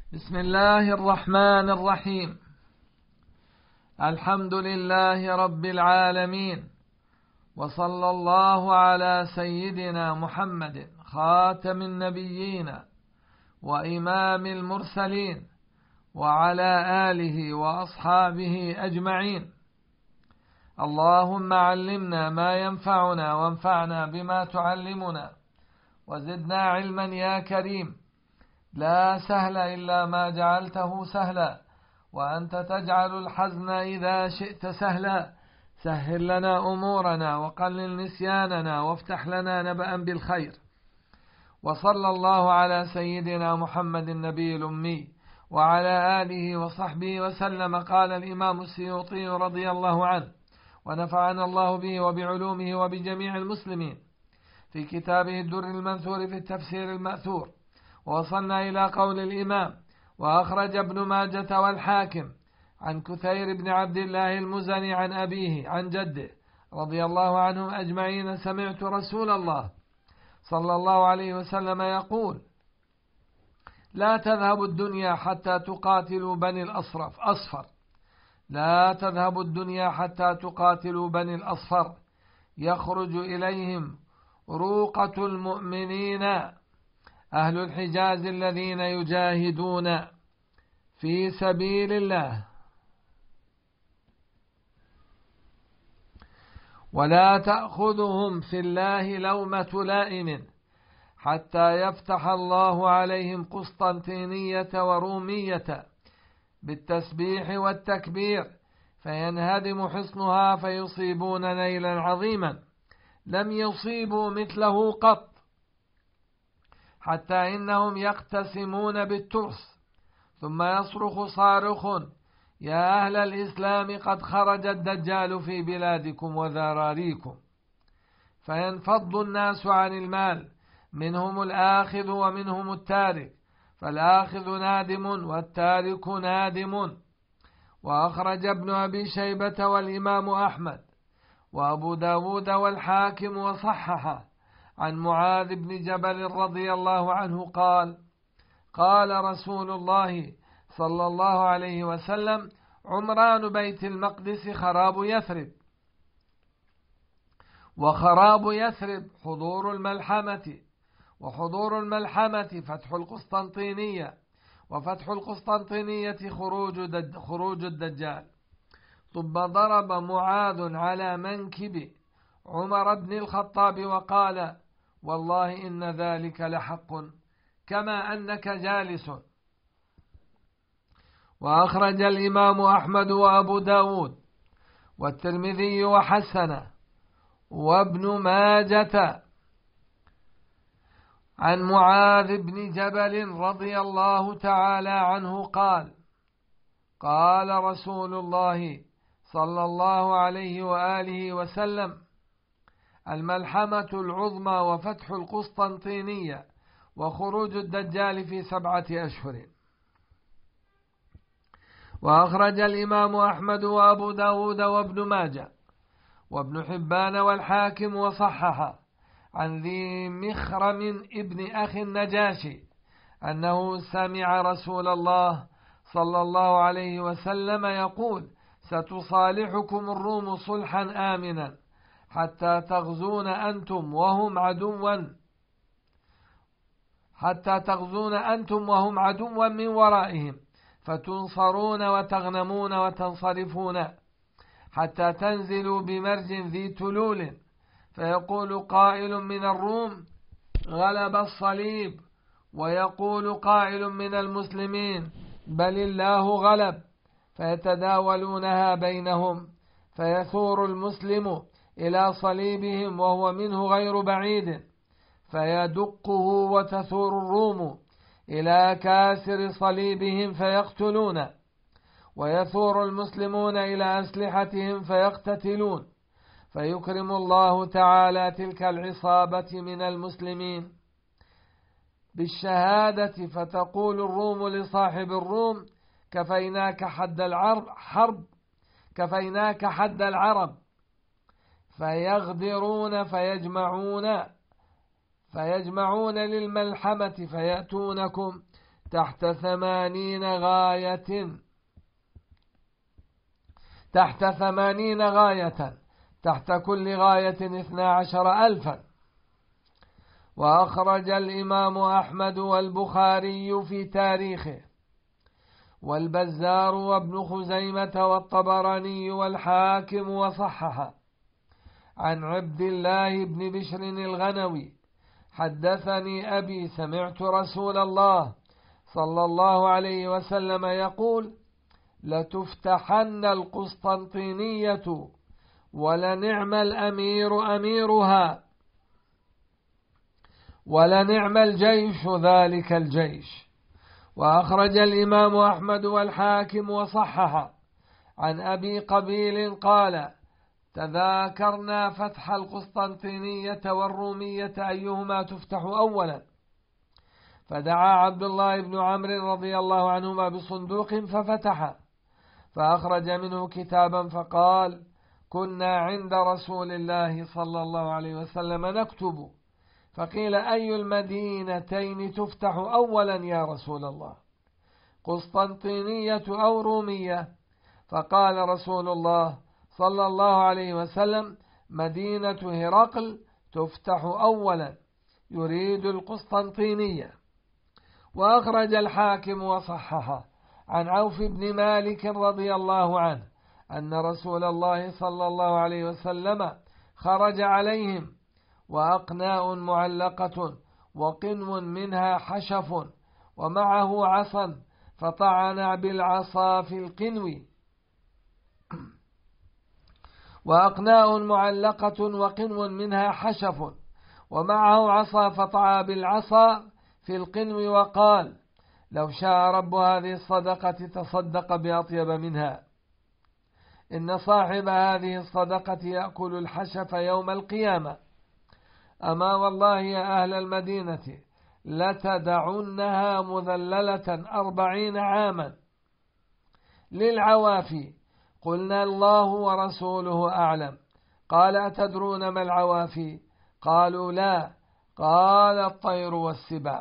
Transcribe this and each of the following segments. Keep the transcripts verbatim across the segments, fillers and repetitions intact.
بسم الله الرحمن الرحيم. الحمد لله رب العالمين، وصلى الله على سيدنا محمد خاتم النبيين وإمام المرسلين وعلى آله وأصحابه أجمعين. اللهم علمنا ما ينفعنا وانفعنا بما تعلمنا وزدنا علما يا كريم. لا سهل إلا ما جعلته سهلا، وأنت تجعل الحزن إذا شئت سهلا. سهل لنا أمورنا وقلل نسياننا وافتح لنا نبأ بالخير. وصلى الله على سيدنا محمد النبي الأمي وعلى آله وصحبه وسلم. قال الإمام السيوطي رضي الله عنه ونفعنا الله به وبعلومه وبجميع المسلمين في كتابه الدر المنثور في التفسير المأثور. ووصلنا إلى قول الإمام: وأخرج ابن ماجة والحاكم عن كثير بن عبد الله المزني عن أبيه عن جده رضي الله عنهم أجمعين: سمعت رسول الله صلى الله عليه وسلم يقول: لا تذهب الدنيا حتى تقاتلوا بني الأصرف أصفر لا تذهب الدنيا حتى تقاتلوا بني الأصفر يخرج إليهم روقة المؤمنين أهل الحجاز الذين يجاهدون في سبيل الله، ولا تأخذهم في الله لومة لائم حتى يفتح الله عليهم قسطنطينية ورومية بالتسبيح والتكبير فينهدم حصنها فيصيبون نيلا عظيما لم يصيبوا مثله قط، حتى إنهم يقتسمون بالترس، ثم يصرخ صارخ: يا أهل الإسلام قد خرج الدجال في بلادكم وذراريكم. فينفض الناس عن المال، منهم الآخذ ومنهم التارك، فالآخذ نادم والتارك نادم. وأخرج ابن أبي شيبة والإمام أحمد وأبو داود والحاكم وصححه عن معاذ بن جبل رضي الله عنه قال: قال رسول الله صلى الله عليه وسلم: عمران بيت المقدس خراب يثرب. وخراب يثرب حضور الملحمة، وحضور الملحمة فتح القسطنطينية، وفتح القسطنطينية خروج, دج خروج الدجال. ثم ضرب معاذ على منكب عمر بن الخطاب وقال: والله إن ذلك لحق كما أنك جالس. وأخرج الإمام أحمد وأبو داود والترمذي وحسن وابن ماجة عن معاذ بن جبل رضي الله تعالى عنه قال: قال رسول الله صلى الله عليه وآله وسلم: الملحمة العظمى وفتح القسطنطينية وخروج الدجال في سبعة أشهر. وأخرج الإمام أحمد وأبو داود وابن ماجة وابن حبان والحاكم وصححه عن ذي مخرم ابن أخي النجاشي أنه سمع رسول الله صلى الله عليه وسلم يقول: ستصالحكم الروم صلحا آمنا حتى تغزون أنتم وهم عدوا حتى تغزون أنتم وهم عدوا من ورائهم فتنصرون وتغنمون وتنصرفون حتى تنزلوا بمرج ذي تلول فيقول قائل من الروم: غلب الصليب، ويقول قائل من المسلمين: بل الله غلب، فيتداولونها بينهم، فيثور المسلم إلى صليبهم وهو منه غير بعيد فيدقه، وتثور الروم إلى كاسر صليبهم فيقتلون، ويثور المسلمون إلى أسلحتهم فيقتتلون، فيكرم الله تعالى تلك العصابة من المسلمين بالشهادة، فتقول الروم لصاحب الروم: كفيناك حد الحرب كفيناك حد العرب. فيغدرون فيجمعون فيجمعون للملحمة فيأتونكم تحت ثمانين غاية تحت ثمانين غاية تحت كل غاية اثنا عشر ألفا. وأخرج الإمام أحمد والبخاري في تاريخه، والبزار وابن خزيمة والطبراني والحاكم وصححه عن عبد الله بن بشر الغنوي حدثني أبي سمعت رسول الله صلى الله عليه وسلم يقول: لتفتحن القسطنطينية ولنعم الأمير أميرها ولنعم الجيش ذلك الجيش. وأخرج الإمام أحمد والحاكم وصححه عن أبي قبيل قال: تذاكرنا فتح القسطنطينية والرومية أيهما تفتح أولا، فدعا عبد الله بن عمرو رضي الله عنهما بصندوق ففتح، فأخرج منه كتابا فقال: كنا عند رسول الله صلى الله عليه وسلم نكتب، فقيل: أي المدينتين تفتح أولا يا رسول الله، قسطنطينية أو رومية؟ فقال رسول الله صلى الله عليه وسلم: مدينة هرقل تفتح أولا، يريد القسطنطينية. وأخرج الحاكم وصححه عن عوف بن مالك رضي الله عنه أن رسول الله صلى الله عليه وسلم خرج عليهم وأقناء معلقة وقنو منها حشف ومعه عصا، فطعن بالعصا في القنو. وأقناء معلقة وقنو منها حشف ومعه عصا، فطعن بالعصا في القنو وقال: لو شاء رب هذه الصدقة تصدق بأطيب منها، إن صاحب هذه الصدقة يأكل الحشف يوم القيامة. أما والله يا أهل المدينة لتدعنها مذللة أربعين عاما. للعوافي قلنا: الله ورسوله أعلم. قال: أتدرون ما العوافي؟ قالوا: لا. قال: الطير والسباع.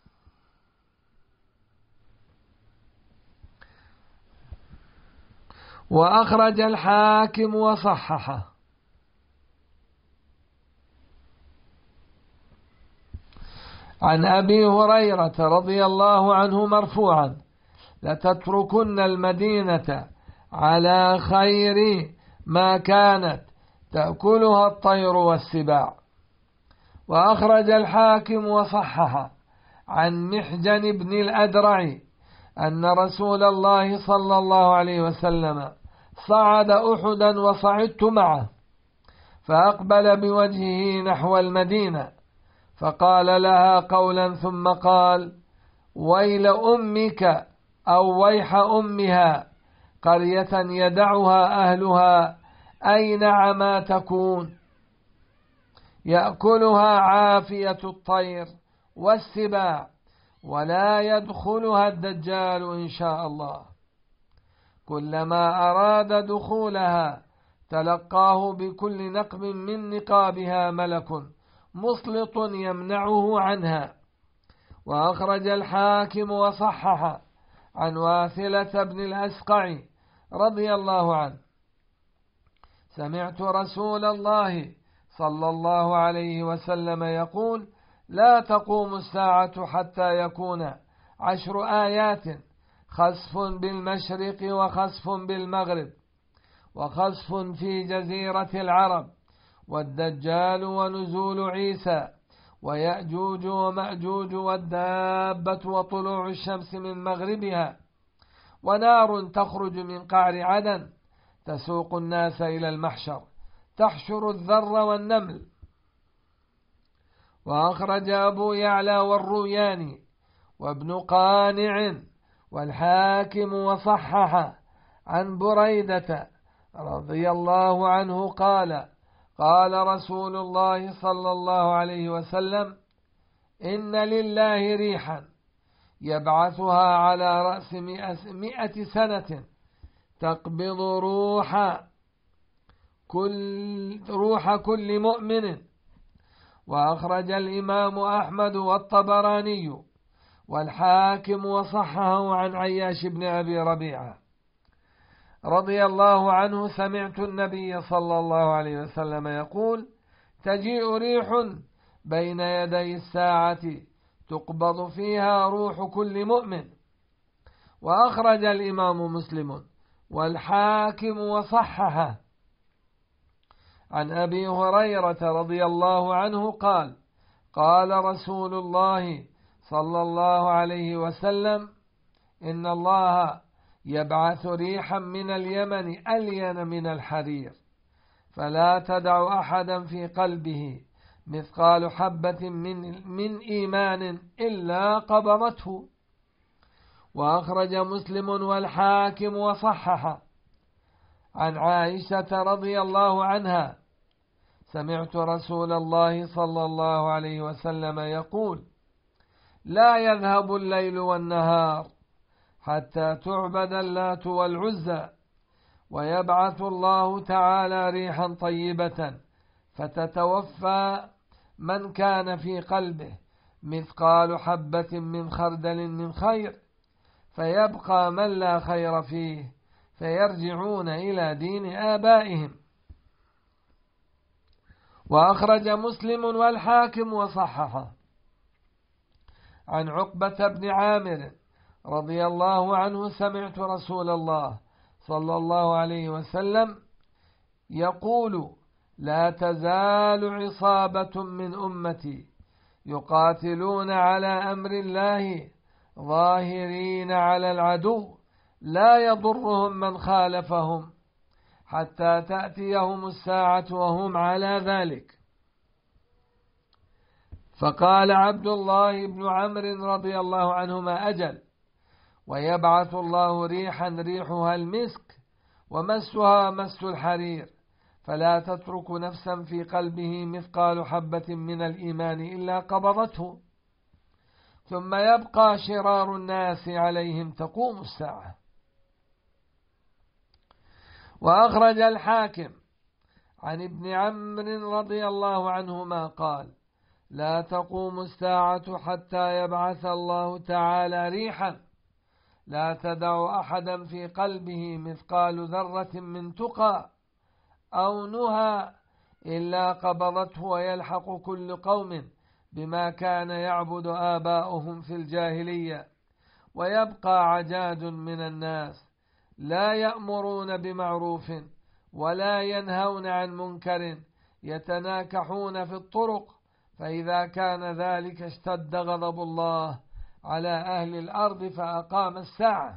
وأخرج الحاكم وصححه عن أبي هريرة رضي الله عنه مرفوعا: لتتركن المدينة على خير ما كانت تأكلها الطير والسباع. وأخرج الحاكم وصححه عن محجن بن الأدرع أن رسول الله صلى الله عليه وسلم صعد أحدا وصعدت معه، فأقبل بوجهه نحو المدينة، فقال لها قولا ثم قال: ويل أمك أو ويح أمها، قرية يدعها أهلها أينعما تكون، يأكلها عافية الطير والسباع، ولا يدخلها الدجال إن شاء الله. كلما أراد دخولها تلقاه بكل نقب من نقابها ملك مسلط يمنعه عنها. وأخرج الحاكم وصحح عن واثلة بن الأسقع رضي الله عنه: سمعت رسول الله صلى الله عليه وسلم يقول: لا تقوم الساعة حتى يكون عشر آيات: خسف بالمشرق وخسف بالمغرب وخسف في جزيرة العرب والدجال ونزول عيسى ويأجوج ومأجوج والدابة وطلوع الشمس من مغربها ونار تخرج من قعر عدن تسوق الناس إلى المحشر تحشر الذر والنمل. وأخرج أبو يعلى والروياني وابن قانع والحاكم وصحح عن بريدة رضي الله عنه قال: قال رسول الله صلى الله عليه وسلم: إن لله ريحا يبعثها على رأس مئة سنة تقبض روح كل, روح كل مؤمن. وأخرج الإمام أحمد والطبراني والحاكم وصححه عن عياش بن أبي ربيعة رضي الله عنه: سمعت النبي صلى الله عليه وسلم يقول: تجيء ريح بين يدي الساعة تقبض فيها روح كل مؤمن. وأخرج الإمام مسلم والحاكم وصححه عن أبي هريرة رضي الله عنه قال: قال رسول الله صلى الله عليه وسلم: إن الله يبعث ريحا من اليمن ألين من الحرير، فلا تدع أحدا في قلبه مثقال حبة من, من إيمان إلا قبضته. وأخرج مسلم والحاكم وصححه عن عائشة رضي الله عنها: سمعت رسول الله صلى الله عليه وسلم يقول: لا يذهب الليل والنهار حتى تعبد اللات والعزى، ويبعث الله تعالى ريحا طيبة فتتوفى من كان في قلبه مثقال حبة من خردل من خير، فيبقى من لا خير فيه فيرجعون إلى دين آبائهم. وأخرج مسلم والحاكم وصححه عن عقبة بن عامر رضي الله عنه: سمعت رسول الله صلى الله عليه وسلم يقول: لا تزال عصابة من أمتي يقاتلون على أمر الله ظاهرين على العدو لا يضرهم من خالفهم حتى تأتيهم الساعة وهم على ذلك. فقال عبد الله بن عمرو رضي الله عنهما: أجل، ويبعث الله ريحا ريحها المسك ومسها مس الحرير، فلا تترك نفسا في قلبه مثقال حبة من الإيمان إلا قبضته، ثم يبقى شرار الناس عليهم تقوم الساعة. وأخرج الحاكم عن ابن عمرو رضي الله عنهما قال: لا تقوم الساعة حتى يبعث الله تعالى ريحا لا تدع أحدا في قلبه مثقال ذرة من تقى أو نهى إلا قبضته، ويلحق كل قوم بما كان يعبد آباؤهم في الجاهلية، ويبقى عجاج من الناس لا يأمرون بمعروف ولا ينهون عن منكر يتناكحون في الطرق، فإذا كان ذلك اشتد غضب الله على أهل الأرض فأقام الساعة.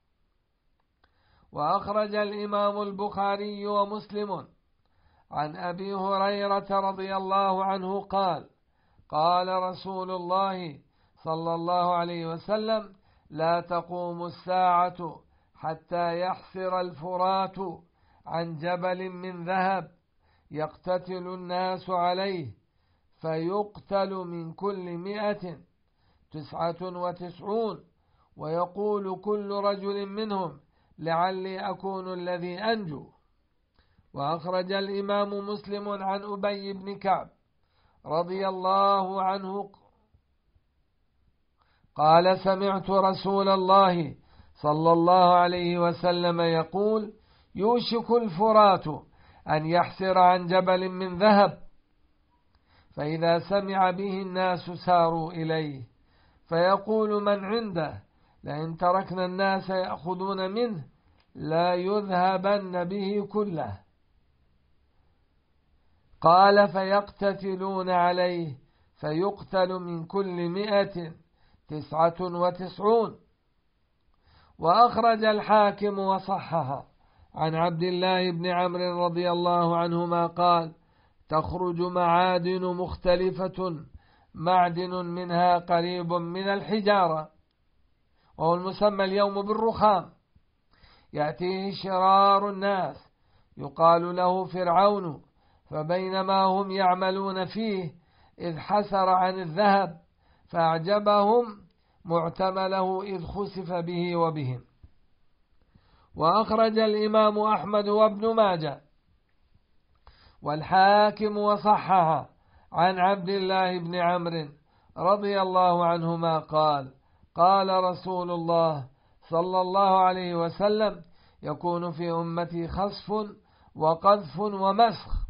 وأخرج الإمام البخاري ومسلم عن أبي هريرة رضي الله عنه قال: قال رسول الله صلى الله عليه وسلم: لا تقوم الساعة حتى يحفر الفرات عن جبل من ذهب يقتتل الناس عليه، فيقتل من كل مئة تسعة وتسعون، ويقول كل رجل منهم: لعلي أكون الذي أنجو. وأخرج الإمام مسلم عن أبي بن كعب رضي الله عنه قال: سمعت رسول الله صلى الله عليه وسلم يقول: يوشك الفرات أن يحسر عن جبل من ذهب، فإذا سمع به الناس ساروا إليه، فيقول من عنده: لئن تركنا الناس يأخذون منه لا يذهبن به كله. قال: فيقتتلون عليه فيقتل من كل مئة تسعة وتسعون. وأخرج الحاكم وصحها عن عبد الله بن عمرو رضي الله عنهما قال: تخرج معادن مختلفة معدن منها قريب من الحجارة، وهو المسمى اليوم بالرخام، يأتيه شرار الناس يقال له فرعون، فبينما هم يعملون فيه إذ حسر عن الذهب فأعجبهم معتمله إذ خسف به وبهم. وأخرج الإمام أحمد وابن ماجه والحاكم وصحها عن عبد الله بن عمرو رضي الله عنهما قال: قال رسول الله صلى الله عليه وسلم: يكون في أمتي خسف وقذف ومسخ.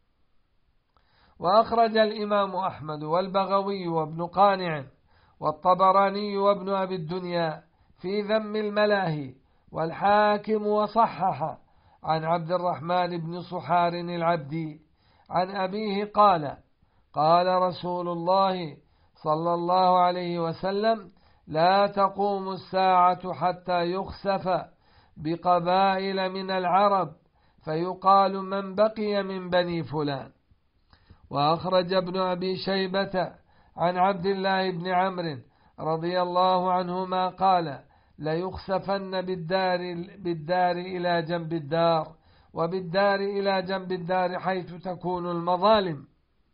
وأخرج الإمام أحمد والبغوي وابن قانع والطبراني وابن أبي الدنيا في ذم الملاهي، والحاكم وصحح عن عبد الرحمن بن صحار العبدي عن أبيه قال: قال رسول الله صلى الله عليه وسلم: لا تقوم الساعة حتى يخسف بقبائل من العرب فيقال من بقي من بني فلان. وأخرج ابن أبي شيبة عن عبد الله بن عمرو رضي الله عنهما قال: ليخسفن بالدار, بالدار إلى جنب الدار، وبالدار إلى جنب الدار حيث تكون المظالم.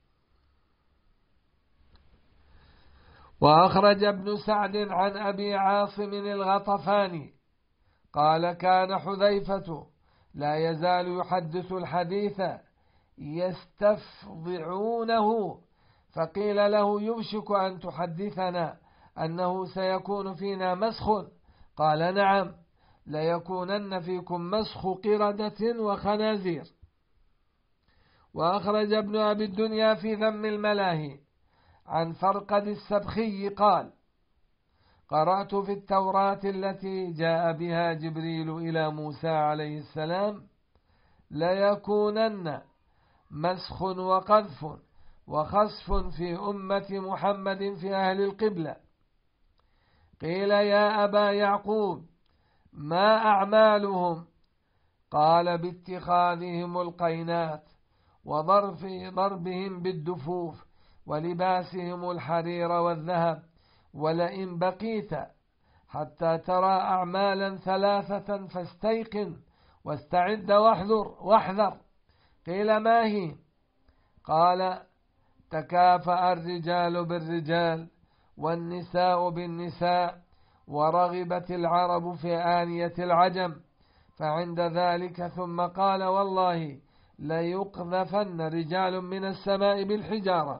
وأخرج ابن سعد عن أبي عاصم الغطفاني قال: كان حذيفة لا يزال يحدث الحديث يستفضعونه، فقيل له: يوشك أن تحدثنا أنه سيكون فينا مسخ؟ قال: نعم، ليكونن فيكم مسخ قردة وخنازير. وأخرج ابن أبي الدنيا في ذم الملاهي عن فرقد السبخي قال: قرأت في التوراة التي جاء بها جبريل إلى موسى عليه السلام: ليكونن مسخ وقذف وخسف في أمة محمد في أهل القبلة. قيل: يا أبا يعقوب، ما أعمالهم؟ قال: باتخاذهم القينات، وضرب ضربهم بالدفوف، ولباسهم الحرير والذهب. ولئن بقيت حتى ترى أعمالا ثلاثة فاستيقن واستعد واحذر واحذر. قيل: ما هي؟ قال: تكافأ الرجال بالرجال والنساء بالنساء، ورغبت العرب في آنية العجم. فعند ذلك ثم قال: والله ليقذفن رجال من السماء بالحجارة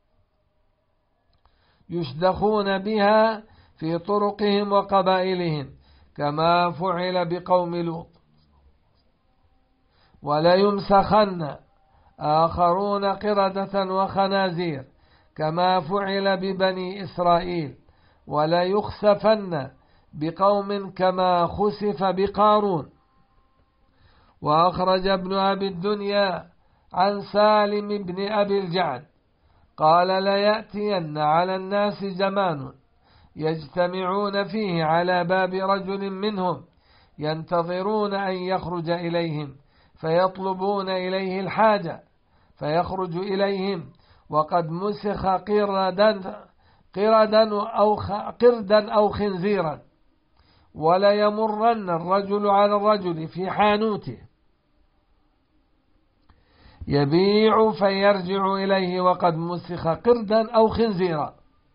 يشدخون بها في طرقهم وقبائلهم كما فعل بقوم لوط، وليمسخن آخرون قردة وخنازير كما فعل ببني إسرائيل، وليخسفن بقوم كما خسف بقارون. وأخرج ابن أبي الدنيا عن سالم بن أبي الجعد قال: ليأتين على الناس زمان يجتمعون فيه على باب رجل منهم ينتظرون أن يخرج إليهم، فيطلبون إليه الحاجة فيخرج إليهم وقد مسخ قردا قردا أو قردا أو خنزيرا، ولا يمرن الرجل على الرجل في حانوته يبيع فيرجع إليه وقد مسخ قردا أو خنزيرا.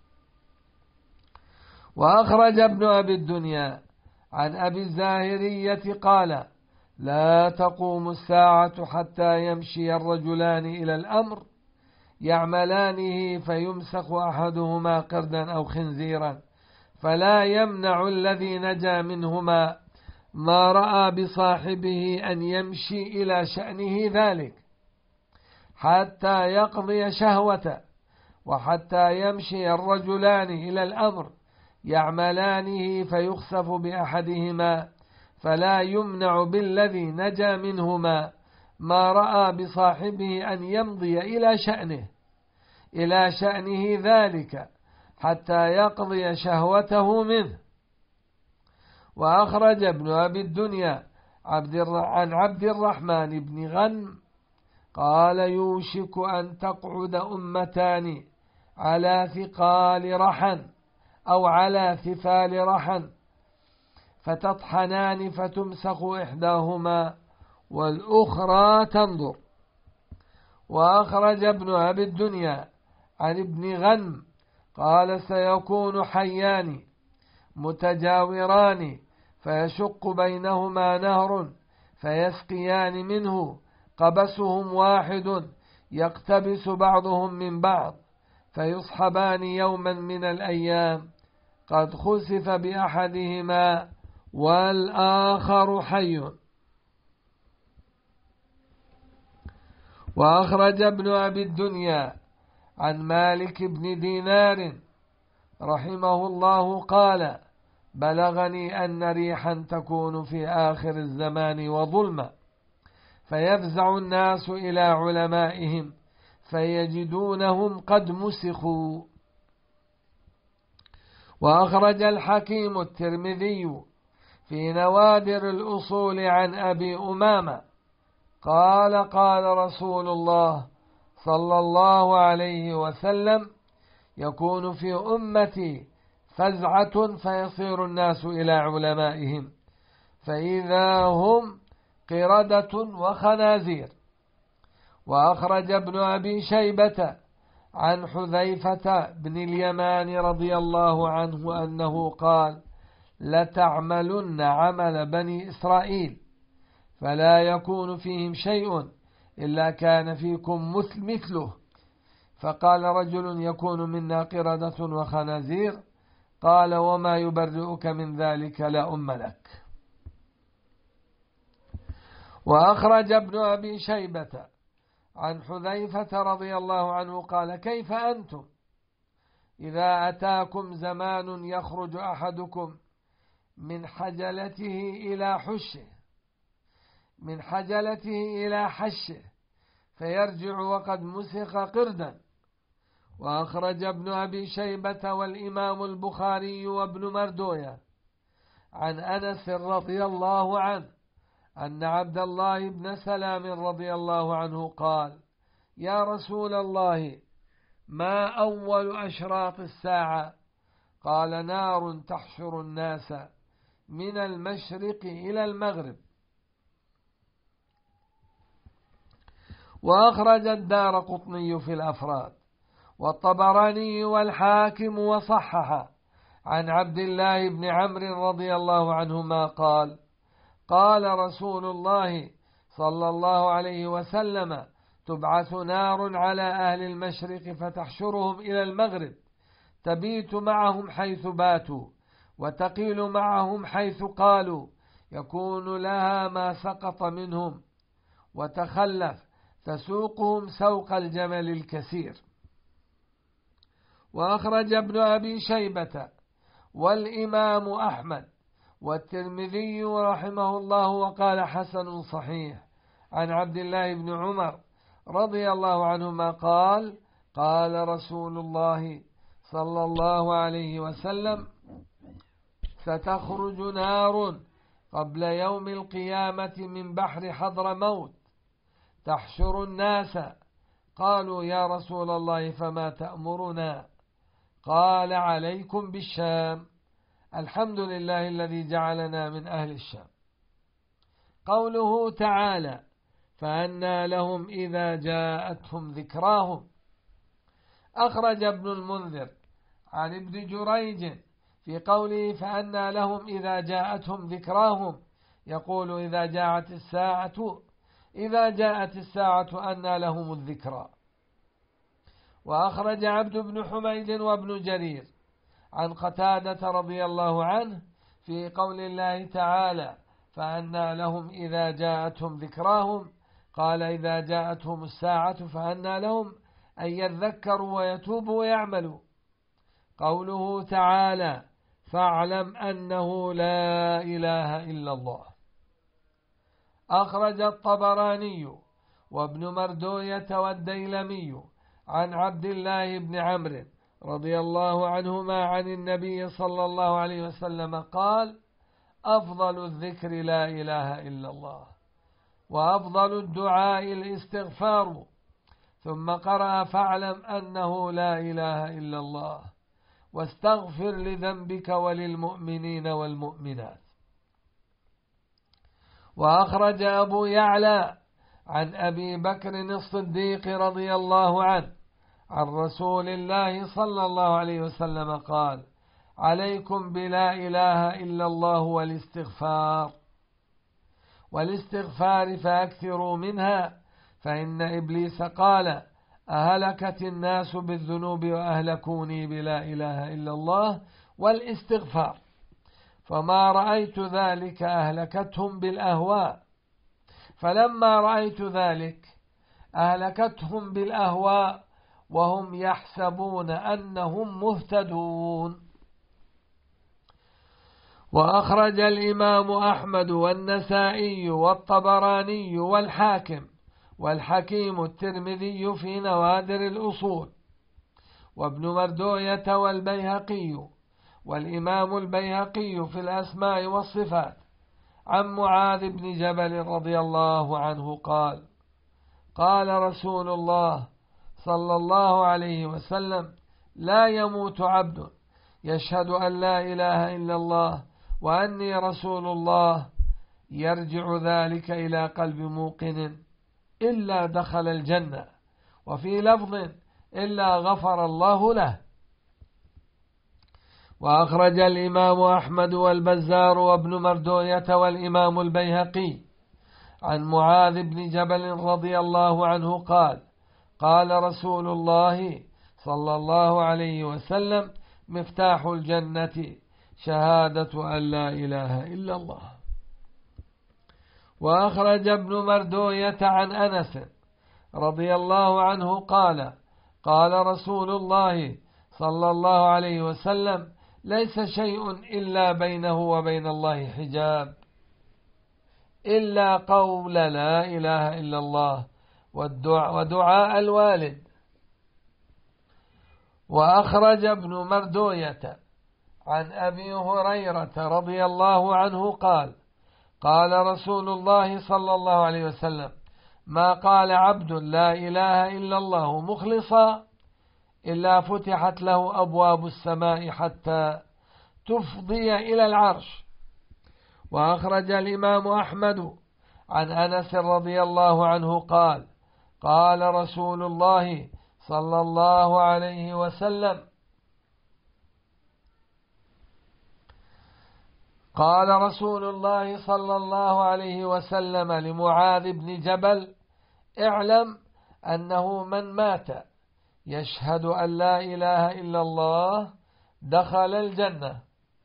وأخرج ابن أبي الدنيا عن أبي الزاهرية قال: لا تقوم الساعة حتى يمشي الرجلان إلى الأمر يعملانه فيمسخ أحدهما قردا أو خنزيرا، فلا يمنع الذي نجا منهما ما رأى بصاحبه أن يمشي إلى شأنه ذلك حتى يقضي شهوته، وحتى يمشي الرجلان إلى الأمر يعملانه فيخسف بأحدهما، فلا يمنع بالذي نجا منهما ما رأى بصاحبه أن يمضي إلى شأنه إلى شأنه ذلك حتى يقضي شهوته منه. وأخرج ابن أبي الدنيا عبد عن عبد الرحمن بن غنم قال: يوشك أن تقعد أمتان على ثقال رحن أو على ثفال رحن فتطحنان فتمسخ إحداهما والأخرى تنظر. وأخرج ابن أبي الدنيا عن ابن غنم قال: سيكون حيان متجاوران فيشق بينهما نهر فيسقيان منه قبسهم واحد يقتبس بعضهم من بعض، فيصحبان يوما من الأيام قد خسف بأحدهما والآخر حي. وأخرج ابن أبي الدنيا عن مالك بن دينار رحمه الله قال: بلغني أن ريحا تكون في آخر الزمان وظلمة، فيفزع الناس إلى علمائهم فيجدونهم قد مسخوا. وأخرج الحكيم الترمذي في نوادر الأصول عن أبي أمامة قال: قال رسول الله صلى الله عليه وسلم: يكون في أمتي فزعة فيصير الناس إلى علمائهم فإذا هم قردة وخنازير. وأخرج ابن أبي شيبة عن حذيفة بن اليمان رضي الله عنه أنه قال: لتعملن عمل بني إسرائيل فلا يكون فيهم شيء إلا كان فيكم مثله. فقال رجل: يكون منا قردة وخنازير. قال: وما يبرئك من ذلك؟ لا أم لك. وأخرج ابن أبي شيبة عن حذيفة رضي الله عنه قال: كيف أنتم إذا أتاكم زمان يخرج أحدكم من حجلته إلى حشه من حجلته إلى حشه فيرجع وقد مسخ قردا. وأخرج ابن أبي شيبة والإمام البخاري وابن مردوية عن أنس رضي الله عنه أن عبد الله بن سلام رضي الله عنه قال: يا رسول الله، ما أول أشراط الساعة؟ قال: نار تحشر الناس من المشرق إلى المغرب. وأخرج الدارقطني في الأفراد والطبراني والحاكم وصحح عن عبد الله بن عمرو رضي الله عنهما قال: قال رسول الله صلى الله عليه وسلم: تبعث نار على أهل المشرق فتحشرهم إلى المغرب، تبيت معهم حيث باتوا وتقيل معهم حيث قالوا، يكون لها ما سقط منهم وتخلف، تسوقهم سوق الجمل الكثير. وأخرج ابن أبي شيبة والإمام أحمد والترمذي رحمه الله وقال: حسن صحيح عن عبد الله بن عمر رضي الله عنهما قال: قال رسول الله صلى الله عليه وسلم: ستخرج نار قبل يوم القيامة من بحر حضرموت تحشر الناس. قالوا: يا رسول الله فما تأمرنا؟ قال: عليكم بالشام، الحمد لله الذي جعلنا من أهل الشام. قوله تعالى: فأنى لهم إذا جاءتهم ذكراهم. أخرج ابن المنذر عن ابن جريج في قوله: فأنى لهم إذا جاءتهم ذكراهم، يقول: إذا جاءت الساعة إذا جاءت الساعة أنى لهم الذكرى. وأخرج عبد بن حميد وابن جرير عن قتادة رضي الله عنه في قول الله تعالى: فأنى لهم إذا جاءتهم ذكراهم، قال: إذا جاءتهم الساعة فأنى لهم أن يذكروا ويتوبوا ويعملوا. قوله تعالى: فاعلم أنه لا إله إلا الله. أخرج الطبراني وابن مردوية والديلمي عن عبد الله بن عمرو رضي الله عنهما عن النبي صلى الله عليه وسلم قال: أفضل الذكر لا إله إلا الله، وأفضل الدعاء الاستغفار. ثم قرأ: فاعلم أنه لا إله إلا الله، واستغفر لذنبك وللمؤمنين والمؤمنات. وأخرج أبو يعلى عن أبي بكر الصديق رضي الله عنه عن رسول الله صلى الله عليه وسلم قال: عليكم بلا إله إلا الله والاستغفار والاستغفار فأكثروا منها، فإن إبليس قال: أهلكت الناس بالذنوب وأهلكوني بلا إله إلا الله والاستغفار، فما رأيت ذلك أهلكتهم بالأهواء فلما رأيت ذلك أهلكتهم بالأهواء وهم يحسبون أنهم مهتدون. وأخرج الإمام أحمد والنسائي والطبراني والحاكم والحكيم الترمذي في نوادر الأصول، وابن مردوية والبيهقي والإمام البيهقي في الأسماء والصفات عن معاذ بن جبل رضي الله عنه قال: قال رسول الله صلى الله عليه وسلم: لا يموت عبد يشهد أن لا إله إلا الله وأني رسول الله يرجع ذلك إلى قلب موقن إلا دخل الجنة، وفي لفظ إلا غفر الله له. وأخرج الإمام أحمد والبزار وابن مردوية والإمام البيهقي عن معاذ بن جبل رضي الله عنه قال: قال رسول الله صلى الله عليه وسلم: مفتاح الجنة شهادة أن لا إله إلا الله. وأخرج ابن مردوية عن أنس رضي الله عنه قال: قال رسول الله صلى الله عليه وسلم: ليس شيء إلا بينه وبين الله حجاب إلا قول لا إله إلا الله ودعاء الوالد. وأخرج ابن مردوية عن أبي هريرة رضي الله عنه قال: قال رسول الله صلى الله عليه وسلم: ما قال عبد لا إله إلا الله مخلصا إلا فتحت له أبواب السماء حتى تفضي إلى العرش. وأخرج الإمام أحمد عن أنس رضي الله عنه قال: قال رسول الله صلى الله عليه وسلم قال رسول الله صلى الله عليه وسلم لمعاذ بن جبل: اعلم أنه من مات يشهد أن لا إله إلا الله دخل الجنة.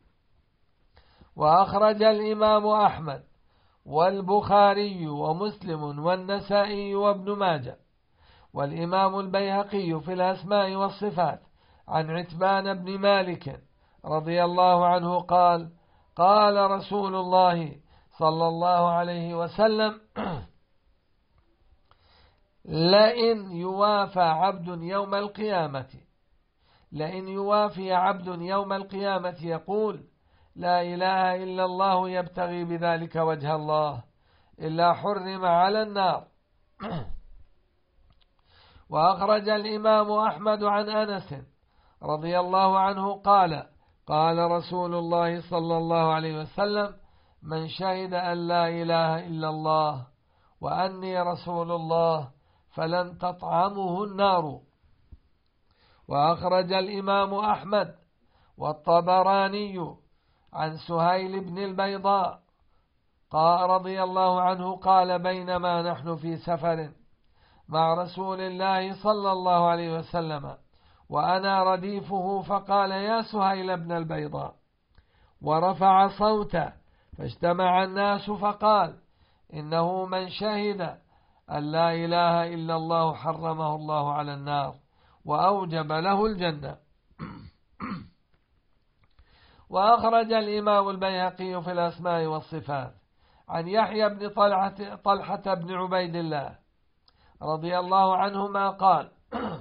وأخرج الإمام أحمد والبخاري ومسلم والنسائي وابن ماجه والإمام البيهقي في الأسماء والصفات عن عتبان بن مالك رضي الله عنه قال: قال رسول الله صلى الله عليه وسلم: لئن يوافى عبد يوم القيامة لئن يوافي عبد يوم القيامة يقول لا إله إلا الله يبتغي بذلك وجه الله إلا حرم على النار. وأخرج الإمام أحمد عن أنس رضي الله عنه قال: قال رسول الله صلى الله عليه وسلم: من شهد أن لا إله إلا الله وأني رسول الله فلن تطعمه النار. وأخرج الإمام أحمد والطبراني عن سهيل بن البيضاء قال رضي الله عنه قال: بينما نحن في سفر مع رسول الله صلى الله عليه وسلم وأنا رديفه فقال: يا سهيل بن البيضاء، ورفع صوته فاجتمع الناس فقال: إنه من شهد أن لا إله إلا الله حرمه الله على النار وأوجب له الجنة. وأخرج الإمام البيهقي في الأسماء والصفات عن يحيى بن طلحة, طلحة بن عبيد الله رضي الله عنهما قال: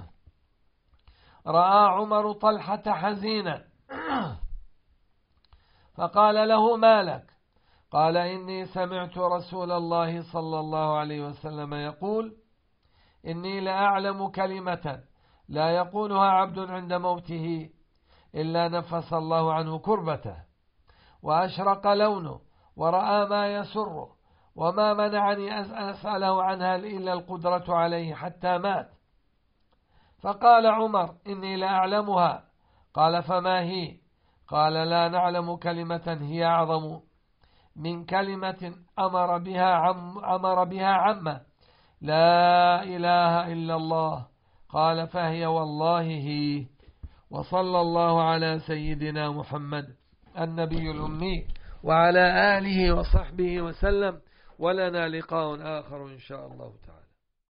رأى عمر طلحة حزينا فقال له: ما لك؟ قال: إني سمعت رسول الله صلى الله عليه وسلم يقول: إني لأعلم كلمة لا يقولها عبد عند موته إلا نفس الله عنه كربته وأشرق لونه ورأى ما يسره، وما منعني أن أسأله عنها إلا القدرة عليه حتى مات. فقال عمر: إني لأعلمها. قال: فما هي؟ قال: لا نعلم كلمة هي أعظم من كلمة أمر بها عم أمر بها عمه لا إله إلا الله. قال: فهي والله هي. وصلى الله على سيدنا محمد النبي الأمي وعلى آله وصحبه وسلم، ولنا لقاء آخر إن شاء الله تعالى.